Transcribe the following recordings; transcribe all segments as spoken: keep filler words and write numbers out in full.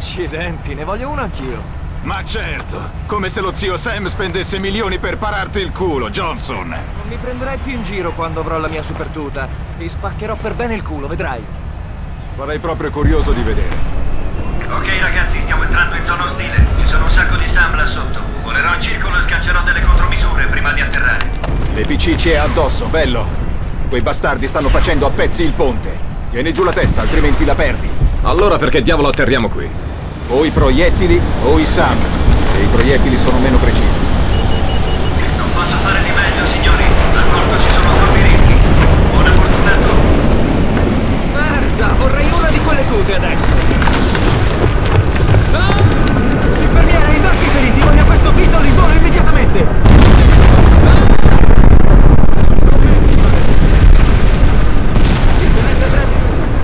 Accidenti, ne voglio uno anch'io. Ma certo, come se lo zio Sam spendesse milioni per pararti il culo, Johnson. Non mi prenderai più in giro quando avrò la mia super tuta. Ti spaccherò per bene il culo, vedrai. Sarei proprio curioso di vedere. Ok ragazzi, stiamo entrando in zona ostile. Ci sono un sacco di Sam là sotto. Volerò in circolo e scancerò delle contromisure prima di atterrare. Le P C ci è addosso, bello. Quei bastardi stanno facendo a pezzi il ponte. Tieni giù la testa, altrimenti la perdi. Allora perché diavolo atterriamo qui? O i proiettili o i Sam. E i proiettili sono meno precisi. Non posso fare di meglio, signori. Al porto ci sono troppi rischi. Buona fortuna a tutti. Merda, vorrei una di quelle tute adesso. Ah! Infermiere, i vecchi feriti, voglio questo pistolo in volo immediatamente. Come si fa? Il tenente Brad.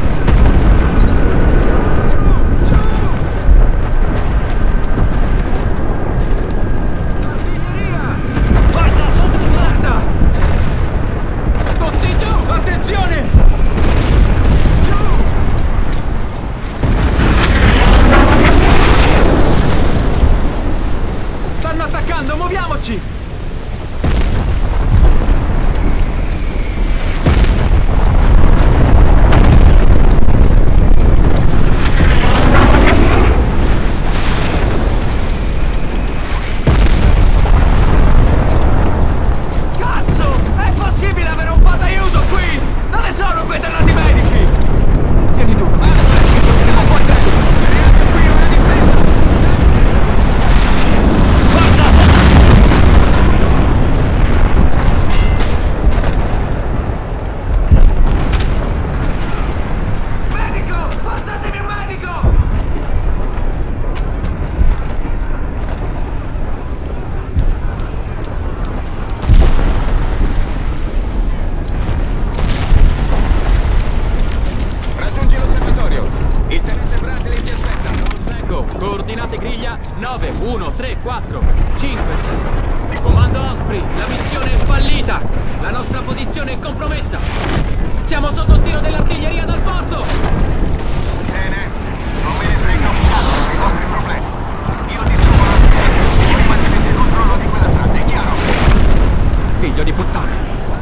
nove uno tre quattro cinque zero. Comando Osprey, la missione è fallita. La nostra posizione è compromessa. Siamo sotto tiro dell'artiglieria dal porto. Bene, non me ne frega un cazzo dei vostri problemi. Io distruggo l'artiglieria e voi mantenete il controllo di quella strada, è chiaro? Figlio di puttana.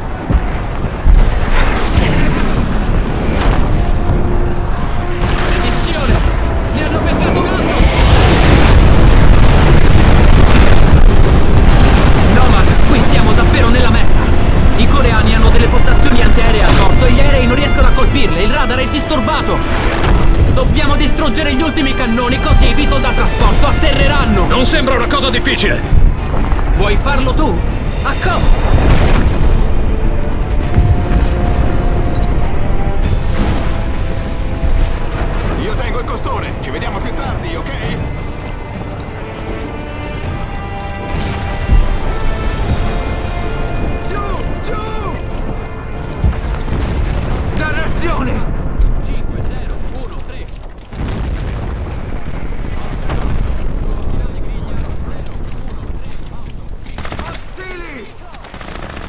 Maledizione! Mi hanno beccato un altro! Nomad, qui siamo davvero nella meta. I coreani hanno delle postazioni antiaeree al porto e gli aerei non riescono a colpirle. Il radar è disturbato. Dobbiamo distruggere gli ultimi cannoni, così i Vito da trasporto atterreranno. Non sembra una cosa difficile. Vuoi farlo tu? A come? Io tengo il costone, ci vediamo più tardi, ok? Giù, giù! Dannazione! cinque zero uno tre. Ostili!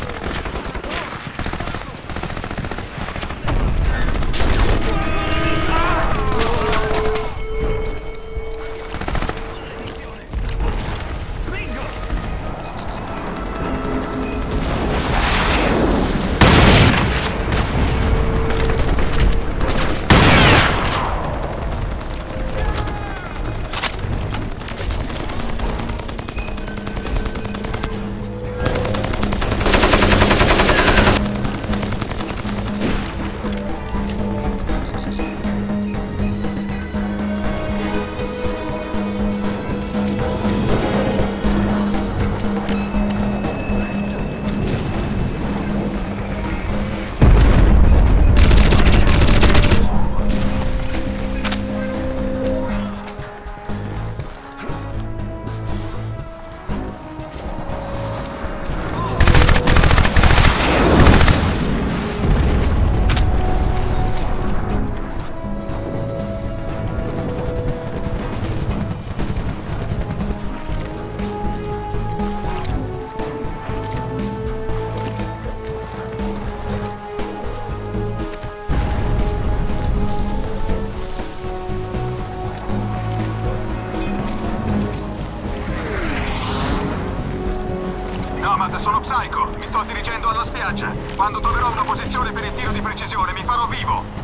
sono Psycho. Mi sto dirigendo alla spiaggia. Quando troverò una posizione per il tiro di precisione, mi farò vivo.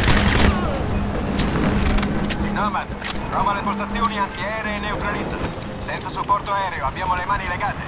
Nomad, trova le postazioni antiaeree e neutralizza. Senza supporto aereo, abbiamo le mani legate.